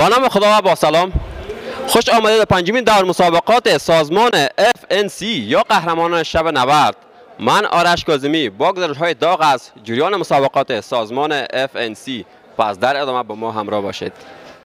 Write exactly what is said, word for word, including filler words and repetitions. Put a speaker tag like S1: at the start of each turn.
S1: با نام خدا و با سلام. خوش آمدید به پنجمین دور مسابقات سازمان اف ان سی یا قهرمانان شب نبرد. من آرش کاظمی با گزارش‌های داغ از جریان مسابقات سازمان اف ان سی. پس در ادامه با ما همراه باشید.